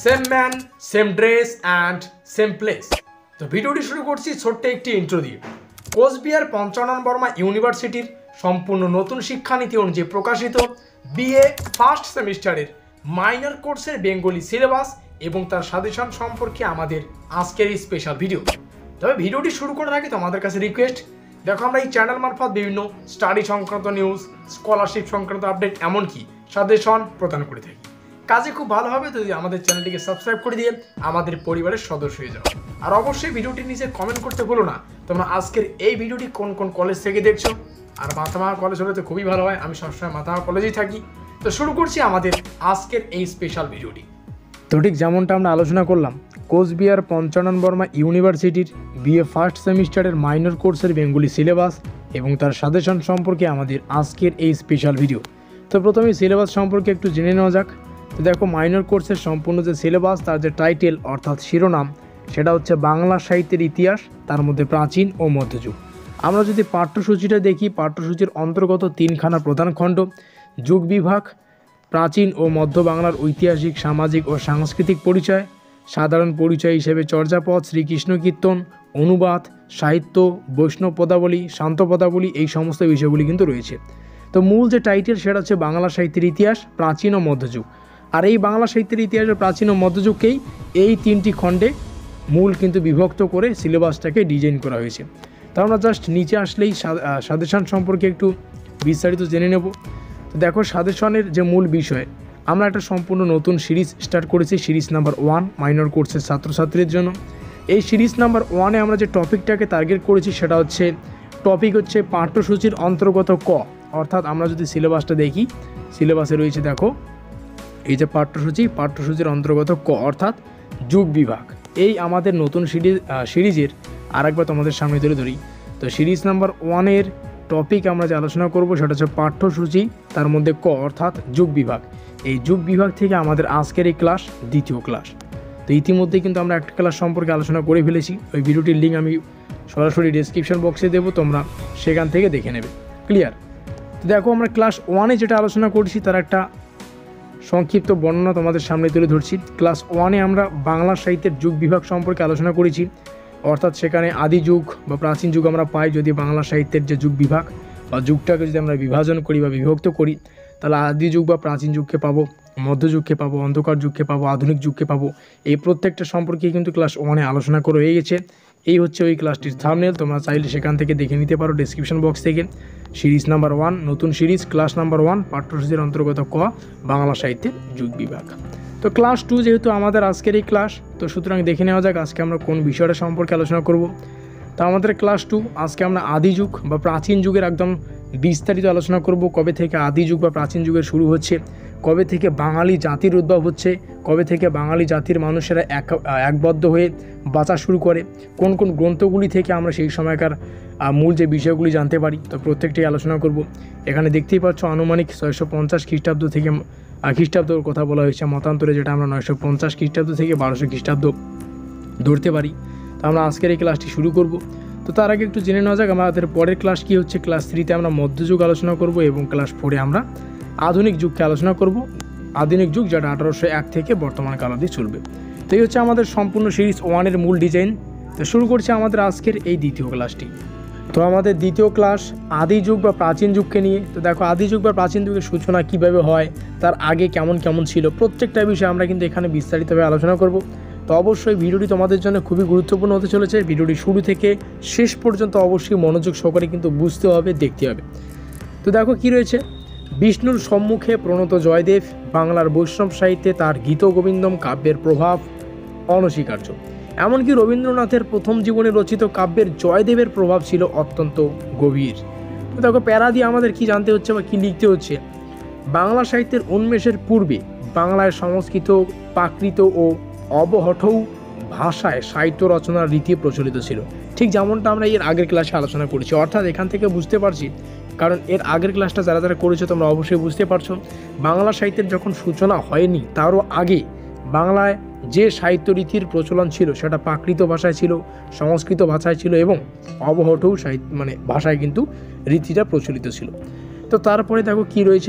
Same man same dress and same place. তো ভিডিওটি শুরু করছি ছোট্ট একটি ইন্ট্রো দিয়ে। কোচবিহার পঞ্চানন বর্মা ইউনিভার্সিটির সম্পূর্ণ নতুন শিক্ষানীতি অনুযায়ী প্রকাশিত বিএ ফার্স্ট সেমিস্টারের মাইনর কোর্সের বেঙ্গলি সিলেবাস এবং তার সাজেশন সম্পর্কে আমাদের আজকের এই স্পেশাল ভিডিও। তবে ভিডিওটি শুরু করার আগে তোমাদের কাছে রিকোয়েস্ট, দেখো আমরা এই চ্যানেল মারফত বিভিন্ন স্টাডি সংক্রান্ত নিউজ, স্কলারশিপ সংক্রান্ত আপডেট এমনকি সাজেশন প্রদান করে থাকি। কাজে খুব ভালো হবে যদি আমাদের চ্যানেলটিকে সাবস্ক্রাইব করে দিয়ে আমাদের পরিবারের সদস্য হয়ে যাও। আর অবশ্যই ভিডিওটির নিচে কমেন্ট করতে ভুলো না তোমরা আজকের এই ভিডিওটি কোন কোন কলেজ থেকে দেখছো। আর মাথাভাঙা কলেজ হলে তো খুবই ভালো হয়, আমি সবসময় মাথাভাঙা কলেজেই থাকি। তো শুরু করছি আমাদের আজকের এই স্পেশাল ভিডিওটি। তো ঠিক যেমনটা আমরা আলোচনা করলাম, কোচবিহার পঞ্চানন বর্মা ইউনিভার্সিটির বিএ ফার্স্ট সেমিস্টারের মাইনর কোর্সের বেঙ্গলি সিলেবাস এবং তার সাজেশন সম্পর্কে আমাদের আজকের এই স্পেশাল ভিডিও। তো প্রথমে সিলেবাস সম্পর্কে একটু জেনে নেওয়া যাক। তো দেখো, মাইনর কোর্সের সম্পূর্ণ যে সিলেবাস, তার যে টাইটেল অর্থাৎ শিরোনাম, সেটা হচ্ছে বাংলা সাহিত্যের ইতিহাস, তার মধ্যে প্রাচীন ও মধ্যযুগ। আমরা যদি পাঠ্যসূচিটা দেখি, পাঠ্যসূচির অন্তর্গত তিনখানা প্রধান খণ্ড: যুগ বিভাগ, প্রাচীন ও মধ্য বাংলার ঐতিহাসিক, সামাজিক ও সাংস্কৃতিক পরিচয়, সাধারণ পরিচয় হিসেবে চর্যাপদ, শ্রীকৃষ্ণ কীর্তন, অনুবাদ, সাহিত্য, বৈষ্ণব পদাবলী, শান্ত পদাবলী, এই সমস্ত বিষয়গুলি কিন্তু রয়েছে। তো মূল যে টাইটেল সেটা হচ্ছে বাংলা সাহিত্যের ইতিহাস, প্রাচীন ও মধ্যযুগ। আর এই বাংলা সাহিত্যের ইতিহাসের প্রাচীন ও মধ্যযুগকেই এই তিনটি খণ্ডে মূল কিন্তু বিভক্ত করে সিলেবাসটাকে ডিজাইন করা হয়েছে। তো আমরা জাস্ট নিচে আসলেই সাজেশন সম্পর্কে একটু বিস্তারিত জেনে নেব। তো দেখো, সাজেশনের যে মূল বিষয়, আমরা একটা সম্পূর্ণ নতুন সিরিজ স্টার্ট করেছি, সিরিজ নাম্বার 1 মাইনর কোর্সের ছাত্রছাত্রীদের জন্য। এই সিরিজ নাম্বার 1-এ আমরা যে টপিকটাকে টার্গেট করেছি সেটা হচ্ছে পাঠ্যসূচির অন্তর্গত ক, অর্থাৎ আমরা যদি সিলেবাসটা দেখি, সিলেবাসে রয়েছে দেখো এই যে পাঠ্যসূচির অন্তর্গত ক অর্থাৎ যুগ বিভাগ। এই আমাদের নতুন সিরিজের আরেকবার তোমাদের সামনে তুলে ধরি। তো সিরিজ নাম্বার 1-এর টপিক আমরা যে আলোচনা করব সেটা হচ্ছে পাঠ্যসূচি, তার মধ্যে ক অর্থাৎ যুগ বিভাগ। এই যুগ বিভাগ থেকে আমাদের আজকের এই ক্লাস দ্বিতীয় ক্লাস। তো ইতিমধ্যে কিন্তু আমরা একটা ক্লাস সম্পর্কে আলোচনা করে ফেলেছি, ওই ভিডিওটির লিঙ্ক আমি সরাসরি ডেসক্রিপশন বক্সে দেবো, তোমরা সেখান থেকে দেখে নেবে। ক্লিয়ার? তো দেখো, আমরা ক্লাস 1-এ যেটা আলোচনা করছি তার একটা সংক্ষিপ্ত বর্ণনা তোমাদের সামনে তুলে ধরছি। ক্লাস 1-এ আমরা বাংলা সাহিত্যের যুগ বিভাগ সম্পর্কে আলোচনা করেছি, অর্থাৎ সেখানে আদি যুগ বা প্রাচীন যুগ আমরা পাই। যদি বাংলা সাহিত্যের যে যুগ বিভাগ বা যুগটাকে যদি আমরা বিভাজন করি বা বিভক্ত করি, তাহলে আদি যুগ বা প্রাচীন যুগকে পাবো, মধ্যযুগকে পাবো, অন্ধকার যুগকে পাবো, আধুনিক যুগকে পাবো। এই প্রত্যেকটা সম্পর্কে কিন্তু ক্লাস 1-এ আলোচনা করে হয়ে গেছে। এই হচ্ছে ওই ক্লাসটির থাম্বনেল, তোমরা চাইলে সেখান থেকে দেখে নিতে পারো ডেসক্রিপশন বক্স থেকে। সিরিজ নাম্বার 1, নতুন সিরিজ, ক্লাস নাম্বার 1, পাঠ্যসূচির অন্তর্গত ক, বাংলা সাহিত্যের যুগ বিভাগ। তো ক্লাস 2 যেহেতু আমাদের আজকের এই ক্লাস, তো সুতরাং দেখে নেওয়া যাক আজকে আমরা কোন বিষয়টা সম্পর্কে আলোচনা করব। তো আমাদের ক্লাস 2, আজকে আমরা আদি যুগ বা প্রাচীন যুগের একদম বিস্তারিত আলোচনা করব। কবে থেকে আদি যুগ বা প্রাচীন যুগের শুরু হচ্ছে, কবে থেকে বাঙালি জাতির উদ্ভব হচ্ছে, কবে থেকে বাঙালি জাতির মানুষেরা একবদ্ধ হয়ে বাঁচা শুরু করে, কোন কোন গ্রন্থগুলি থেকে আমরা সেই সময়কার মূল যে বিষয়গুলি জানতে পারি, তো প্রত্যেকটি আলোচনা করব। এখানে দেখতেই পাচ্ছ আনুমানিক 650 খ্রিস্টাব্দ থেকে খ্রিস্টাব্দর কথা বলা হয়েছে, মতান্তরে যেটা আমরা 950 খ্রিস্টাব্দ থেকে 1200 খ্রিস্টাব্দ ধরতে পারি। তো আমরা আজকের এই ক্লাসটি শুরু করব। তো তার আগে একটু জেনে নেওয়া যাক আমাদের পরের ক্লাস কী হচ্ছে। ক্লাস 3-তে আমরা মধ্যযুগ আলোচনা করব এবং ক্লাস 4-এ আমরা আধুনিক যুগকে আলোচনা করব। আধুনিক যুগ যেটা 1801 থেকে বর্তমান কাল অবধি চলবে। তো এই হচ্ছে আমাদের সম্পূর্ণ সিরিজ 1-এর মূল ডিজাইন। তো শুরু করছি আমাদের আজকের এই দ্বিতীয় ক্লাসটি। তো আমাদের দ্বিতীয় ক্লাস আদি যুগ বা প্রাচীন যুগকে নিয়ে। তো দেখো, আদি যুগ বা প্রাচীন যুগের সূচনা কীভাবে হয়, তার আগে কেমন কেমন ছিল, প্রত্যেকটা বিষয়ে আমরা কিন্তু এখানে বিস্তারিতভাবে আলোচনা করব। তো অবশ্যই ভিডিওটি তোমাদের জন্য খুবই গুরুত্বপূর্ণ হতে চলেছে। ভিডিওটি শুরু থেকে শেষ পর্যন্ত অবশ্যই মনোযোগ সহকারে কিন্তু বুঝতে হবে, দেখতে হবে। তো দেখো কী রয়েছে: বিষ্ণুর সম্মুখে প্রণত জয়দেব, বাংলার বৈষ্ণব সাহিত্যে তার গীতগোবিন্দম কাব্যের প্রভাব অনস্বীকার্য। এমনকি রবীন্দ্রনাথের প্রথম জীবনে রচিত কাব্যের জয়দেবের প্রভাব ছিল অত্যন্ত গভীর। তো দেখো, প্যারা দিয়ে আমাদের কি জানতে হচ্ছে বা কী লিখতে হচ্ছে: বাংলা সাহিত্যের উন্মেষের পূর্বে বাংলায় সংস্কৃত, প্রাকৃত ও অবহঠৌ ভাষায় সাহিত্য রচনার রীতি প্রচলিত ছিল। ঠিক যেমনটা আমরা এর আগের ক্লাসে আলোচনা করেছি। অর্থাৎ এখান থেকে বুঝতে পারছি, কারণ এর আগের ক্লাসটা যারা যারা করেছো তোমরা অবশ্যই বুঝতে পারছো, বাংলা সাহিত্যের যখন সূচনা হয়নি তারও আগে বাংলায় যে সাহিত্য রীতির প্রচলন ছিল সেটা প্রাকৃত ভাষায় ছিল, সংস্কৃত ভাষায় ছিল এবং অবহঠৌ ভাষায় কিন্তু রীতিটা প্রচলিত ছিল। তো তারপরে দেখো কি রয়েছে: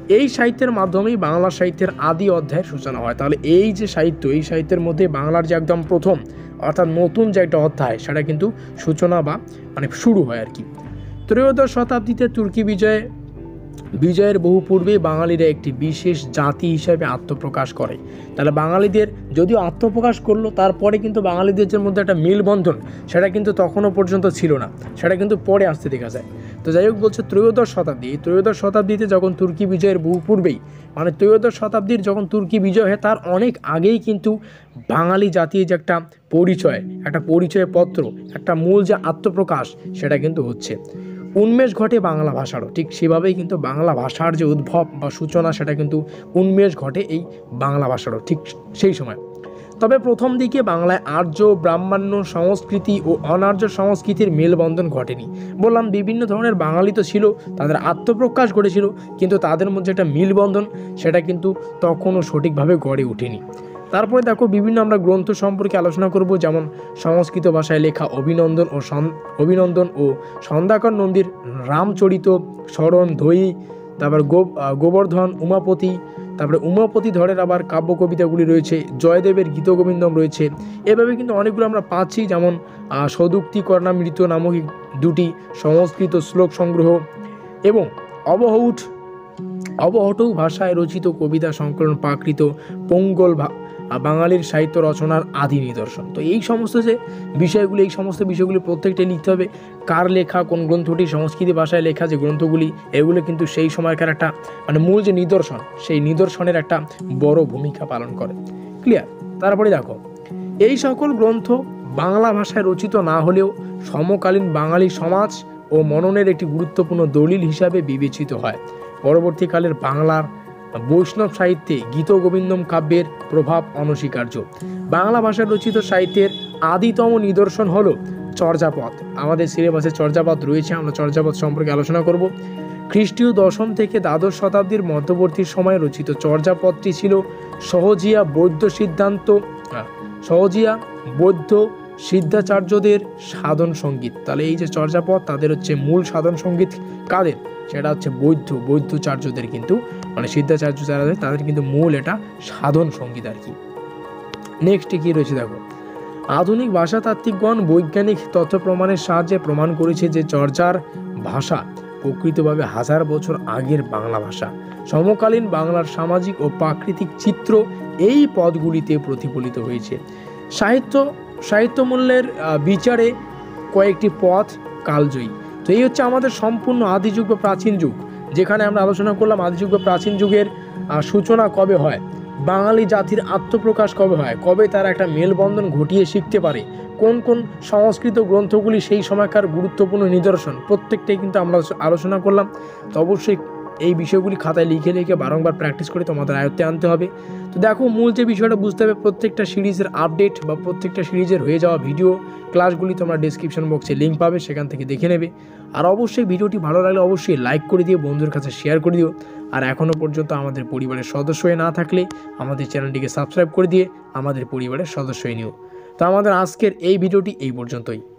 এই সাহিত্যের মাধ্যমেই বাংলা সাহিত্যের আদি অধ্যায়ের সূচনা হয়। তাহলে এই যে সাহিত্য, এই সাহিত্যের মধ্যে বাংলার যে একদম প্রথম অর্থাৎ নতুন যে একটা অধ্যায় সেটা কিন্তু সূচনা বা মানে শুরু হয় আর কি। ত্রয়োদশ শতাব্দীতে তুর্কি বিজয়ের বহু পূর্বেই বাঙালিরা একটি বিশেষ জাতি হিসাবে আত্মপ্রকাশ করে। তাহলে বাঙালিদের যদিও আত্মপ্রকাশ করলো, তারপরে কিন্তু বাঙালিদের যে মধ্যে একটা মেলবন্ধন সেটা কিন্তু তখনও পর্যন্ত ছিল না, সেটা কিন্তু পরে আসতে দেখা যায়। তো যাই হোক, বলছে ত্রয়োদশ শতাব্দী, এই ত্রয়োদশ শতাব্দীতে যখন তুর্কি বিজয়ের বহু পূর্বেই মানে ত্রয়োদশ শতাব্দীর যখন তুর্কি বিজয় হয় তার অনেক আগেই কিন্তু বাঙালি জাতির যে একটা পরিচয়, একটা পরিচয়পত্র, একটা মূল যে আত্মপ্রকাশ সেটা কিন্তু হচ্ছে। উন্মেষ ঘটে বাংলা ভাষারও, ঠিক সেভাবেই কিন্তু বাংলা ভাষার যে উদ্ভব বা সূচনা সেটা কিন্তু উন্মেষ ঘটে এই বাংলা ভাষারও ঠিক সেই সময়। তবে প্রথম দিকে বাংলায় আর্য ব্রাহ্মণ্য সংস্কৃতি ও অনার্য সংস্কৃতির মেলবন্ধন ঘটেনি। বললাম বিভিন্ন ধরনের বাঙালি তো ছিল, তাদের আত্মপ্রকাশ ঘটেছিল, কিন্তু তাদের মধ্যে একটা মেলবন্ধন সেটা কিন্তু তখনও সঠিকভাবে গড়ে ওঠেনি। তারপরে দেখো বিভিন্ন আমরা গ্রন্থ সম্পর্কে আলোচনা করব, যেমন সংস্কৃত ভাষায় লেখা অভিনন্দন ও সন্ধ্যাকর নন্দীর রামচরিত, শরণ, ধৈ, তারপর গোবর্ধন, উমাপতি, তারপরে উমাপতি ধরের আবার কাব্য কবিতাগুলি রয়েছে, জয়দেবের গীতগোবিন্দম রয়েছে। এভাবে কিন্তু অনেকগুলো আমরা পাচ্ছি, যেমন সদুক্তি কর্ণামৃত নামক দুটি সংস্কৃত শ্লোক সংগ্রহ এবং অবহটু ভাষায় রচিত কবিতা সংকলন প্রাকৃত পঙ্গল বাঙালির সাহিত্য রচনার আদি নিদর্শন। তো এই সমস্ত বিষয়গুলি প্রত্যেকটাই লিখতে হবে। কার লেখা, কোন গ্রন্থটি, সংস্কৃত ভাষায় লেখা যে গ্রন্থগুলি, এগুলো কিন্তু সেই সময়কার একটা মানে মূল যে নিদর্শন, সেই নিদর্শনের একটা বড় ভূমিকা পালন করে। ক্লিয়ার? তারপরে দেখো, এই সকল গ্রন্থ বাংলা ভাষায় রচিত না হলেও সমকালীন বাঙালি সমাজ ও মননের একটি গুরুত্বপূর্ণ দলিল হিসাবে বিবেচিত হয়। পরবর্তীকালের বাংলার বৈষ্ণব সাহিত্যে গীতগোবিন্দম কাব্যের প্রভাব অনস্বীকার্য। বাংলা ভাষায় রচিত সাহিত্যের আদিতম নিদর্শন হলো চর্যাপদ। আমাদের সিলেবাসে চর্যাপদ রয়েছে, আমরা চর্যাপদ সম্পর্কে আলোচনা করব। খ্রিস্টীয় দশম থেকে দ্বাদশ শতাব্দীর মধ্যবর্তী সময়ে রচিত চর্যাপদটি ছিল সহজিয়া বৌদ্ধ সিদ্ধাচার্যদের সাধন সঙ্গীত। তাহলে এই যে চর্যাপদ, তাদের হচ্ছে মূল সাধন সঙ্গীত কাদের, সেটা হচ্ছে বৌদ্ধচার্যদের, কিন্তু মানে সিদ্ধাচার্য যারা তাদের কিন্তু মূল এটা সাধন সঙ্গীত আর কি। নেক্সটে কি রয়েছে দেখো, আধুনিক ভাষাতাত্ত্বিকগণ বৈজ্ঞানিক তথ্য প্রমাণের সাহায্যে প্রমাণ করেছে যে চর্যার ভাষা প্রকৃতভাবে হাজার বছর আগের বাংলা ভাষা। সমকালীন বাংলার সামাজিক ও প্রাকৃতিক চিত্র এই পদগুলিতে প্রতিফলিত হয়েছে। সাহিত্য মূল্যের বিচারে কয়েকটি পথ কালজয়ী। তো এই হচ্ছে আমাদের সম্পূর্ণ আদিযুগ বা প্রাচীন যুগ, যেখানে আমরা আলোচনা করলাম আদিযুগ বা প্রাচীন যুগের সূচনা কবে হয়, বাঙালি জাতির আত্মপ্রকাশ কবে হয়, কবে তারা একটা মেলবন্ধন ঘটিয়ে শিখতে পারে, কোন কোন সংস্কৃত গ্রন্থগুলি সেই সময়কার গুরুত্বপূর্ণ নিদর্শন, প্রত্যেকটাই কিন্তু আমরা আলোচনা করলাম। তো অবশ্যই এই বিষয়গুলি খাতায় লিখে বারংবার প্র্যাকটিস করে তোমাদের আয়ত্তে আনতে হবে। তো দেখো, মূল যে বিষয়টা বুঝতে হবে, প্রত্যেকটা সিরিজের আপডেট বা প্রত্যেকটা সিরিজের হয়ে যাওয়া ভিডিও ক্লাসগুলি তোমরা ডেসক্রিপশন বক্সে লিঙ্ক পাবে, সেখান থেকে দেখে নেবে। আর অবশ্যই ভিডিওটি ভালো লাগলে অবশ্যই লাইক করে দিও, বন্ধুর কাছে শেয়ার করে দিও। আর এখনও পর্যন্ত আমাদের পরিবারের সদস্য হয়ে না থাকলে আমাদের চ্যানেলটিকে সাবস্ক্রাইব করে দিয়ে আমাদের পরিবারের সদস্য হয়ে নিও। তো আমাদের আজকের এই ভিডিওটি এই পর্যন্তই।